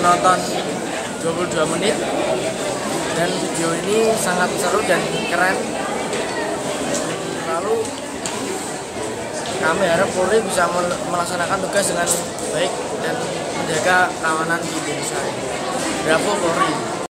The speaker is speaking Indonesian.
menonton 22 menit dan video ini sangat seru dan keren. Lalu kami harap Polri bisa melaksanakan tugas dengan baik dan menjaga keamanan di Indonesia. Bravo Polri.